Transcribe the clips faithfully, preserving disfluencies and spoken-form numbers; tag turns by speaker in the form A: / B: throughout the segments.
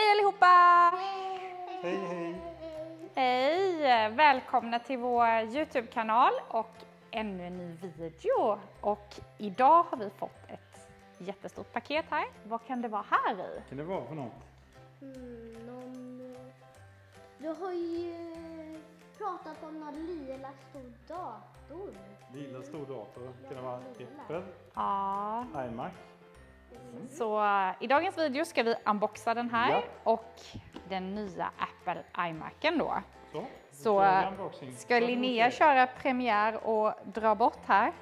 A: Hej allihopa!
B: Hej hej!
A: Hej! Välkomna till vår YouTube-kanal och ännu en ny video. Och idag har vi fått ett jättestort paket här. Vad kan det vara här i?
B: Vad kan det vara för något?
C: Mm, någon... Du har ju pratat om någon lila stor dator.
B: Lila stor dator. Kan det vara Apple?
A: Ja.
B: iMac?
A: Mm. Så uh, i dagens video ska vi unboxa den här
B: Ja.
A: och den nya Apple iMacen då.
B: Så,
A: Så uh, ska Linnea köra premiär och dra bort här.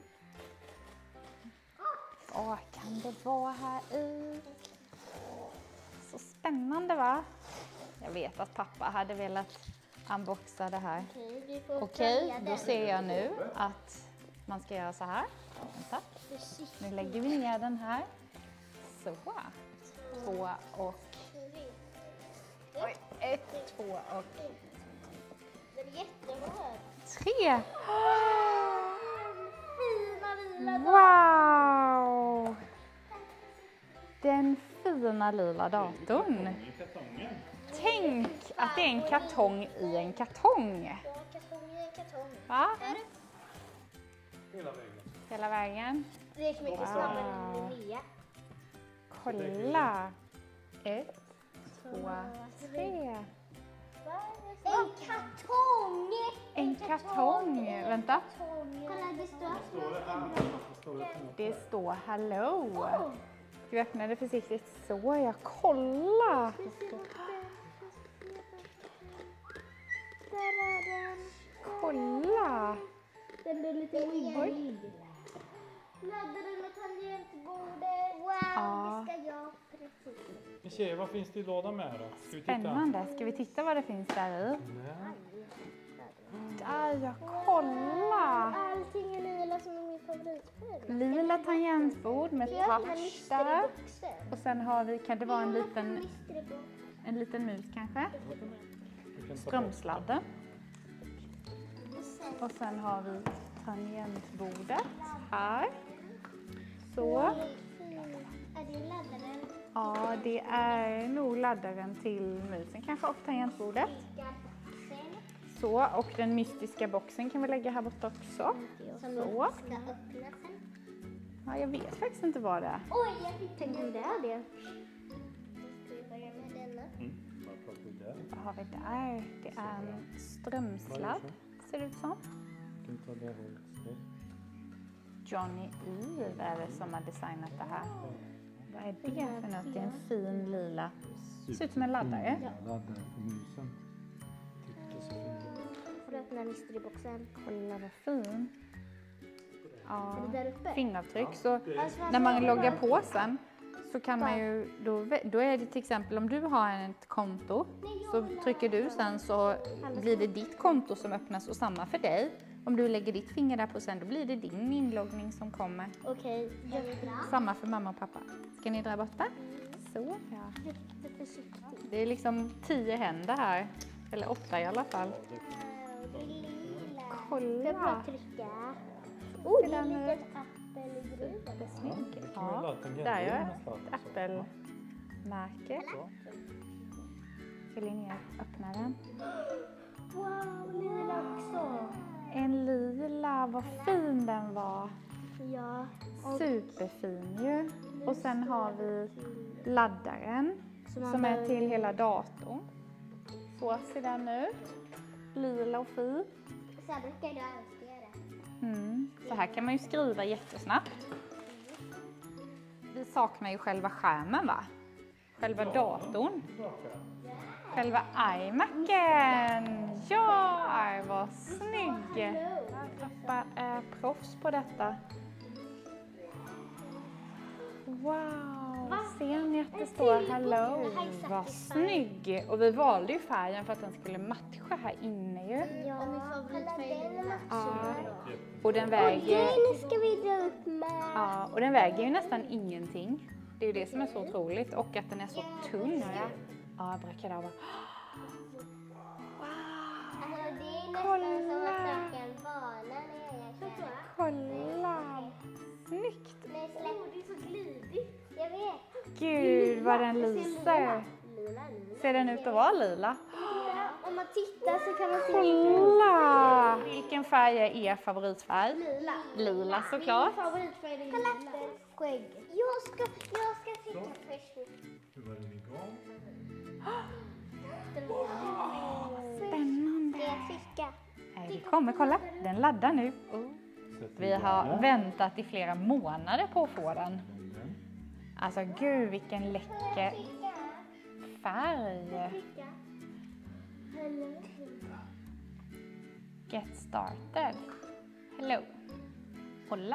A: Vad kan det vara här i? Så spännande va? Jag vet att pappa hade velat unboxa det här.
C: Okej, vi får
A: Okej,
C: följa
A: då
C: den.
A: ser jag nu att man ska göra så här. Vänta. Nu lägger vi ner den här. Så. Två och... Oj, ett, två och...
C: Den är jättehård.
A: Tre!
C: Fina lila dator.
A: Wow! Den fina lila datorn. Tänk att det är en kartong i en kartong.
C: Ja, kartong i en kartong.
A: Va?
B: Hela vägen.
A: Hela vägen.
C: Det gick mycket snabbare än Linnea.
A: Kolla! Ett, två, tre.
C: En kartong!
A: En kartong. Vänta.
C: Kolla, det står...
B: Står det här? Står det på något?
A: Det står hello. Ska vi öppna det försiktigt? Så ja, kolla!
C: Där är den.
A: Kolla!
C: Den är lite wiggig. Laddaren och tangentbordet. Wow,
A: Ja.
C: det ska jag precis.
B: Men tjejer, vad finns det i lådan med då? Ska vi titta?
A: Spännande. Ska vi titta vad det finns där i?
B: Nej.
A: Där ja, kolla!
C: Allting är lila som är min favoritfärg.
A: Lila tangentbord med
C: Jag öppnar
A: touch där.
C: mysteryboxen.
A: Och sen har vi, kan det vara en
C: Jag öppnar
A: liten,
C: mysteryboxen.
A: en liten mus kanske?
B: Vi kan ta bort.
A: Strömsladden.
C: Och sen-
A: Och sen har vi tangentbordet här. Så.
C: Är det laddaren?
A: Ja, det är nog laddaren till musen kanske och tangentbordet.
C: Sen
A: Så, och den mystiska boxen kan vi lägga här borta också.
C: som
A: Så.
C: ska öppna sen.
A: Ja, jag vet faktiskt inte vad det är.
C: Oj, jag fick tänka om det är det. Ska vi börja med denna?
B: Mm. Vad pratar vi där?
A: Vad har vi där? Det är en strömsladd, ser det ut som.
B: Vi kan ta det hållet. Så.
A: Johnny Ive är det som har designat det här. Vad är det för något? Det är en fin lila. Ser ut som en laddare.
B: Ja, laddare på musen. Titta så fin.
C: Får du öppna mysteryboxen?
A: Kolla vad fin. Ja,
C: Är det där uppe?
A: fingeravtryck. Så
C: Alltså,
A: när man loggar på sen så kan man ju, då, då är det till exempel om du har ett konto så trycker du sen så blir det ditt konto som öppnas och samma för dig. Om du lägger ditt finger där på sen då blir det din inloggning som kommer.
C: Okej, jag vill dra.
A: Samma för mamma och pappa. Ska ni dra bort det? Så ja.
C: Riktigt försiktigt.
A: Det är liksom tio händer här. Eller åtta i alla fall.
C: Det är lila.
A: Kolla.
C: Jag får trycka. Oh, det är en
A: den
C: liten Apple-grej.
A: Det är snyggt.
B: det kan väl
A: Ja,
B: alltid
A: där
B: gälla
A: är
B: någonstans
A: ett
B: också.
A: Apple-märke.
B: Så.
A: Ska Linnea öppna den?
C: Wow, lila också.
A: En lila, vad fin den var.
C: Ja.
A: Superfin ju. Och sen har vi laddaren som är till hela datorn. Så ser den ut. Lila och fin.
C: Så här brukar jag alltid göra.
A: Mm. Så här kan man ju skriva jättesnabbt. Vi saknar ju själva skärmen va? Själva datorn. Själva iMacen. Ja, vad snygg. Pappa är proffs på detta. Wow, ser ni att det står hello? Vad snygg. Och vi valde ju färgen för att den skulle matcha här inne ju.
C: Ja, min favoritfärg är lila.
A: Ja. Och den väger,
C: Nu ska vi dra upp med.
A: ja, och den väger ju nästan ingenting. Det är ju det som är så otroligt. Och att den är så tunn. Ja, abrakadabra.
C: Alltså, det är nästan som att söka en bana när jag kör.
A: Kolla! Snyggt!
C: Nej, släpp. Det är så glidigt. Jag vet.
A: Gud vad den lyser.
C: Lila.
A: Ser den ut att vara lila?
C: Om man tittar så kan man se
A: Kolla! Vilken färg är er favoritfärg?
C: lila.
A: Lila såklart.
C: Min favoritfärg är lila. Skägg. Jag ska, jag ska titta först.
B: Hur var den igång?
A: Spännande.
C: Ska jag kika?
A: Nej, vi kommer kolla. Den laddar nu.
B: Sätter
A: Vi
B: igång
A: har
B: den.
A: väntat i flera månader på att få den.
B: Den.
A: Alltså gud vilken läcker färg.
C: Kika.
A: Get started. Hello. Hola.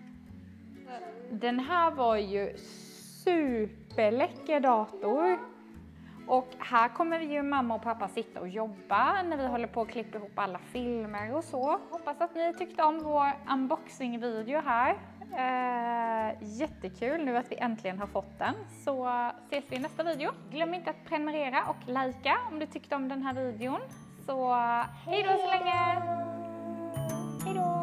A: Den här var ju superläcker dator. Och här kommer vi ju mamma och pappa sitta och jobba när vi håller på att klippa ihop alla filmer och så. Hoppas att ni tyckte om vår unboxing-video här. Eh, jättekul nu att vi äntligen har fått den. Så ses vi i nästa video. Glöm inte att prenumerera och likea om du tyckte om den här videon. Så hej då så länge! Hej då!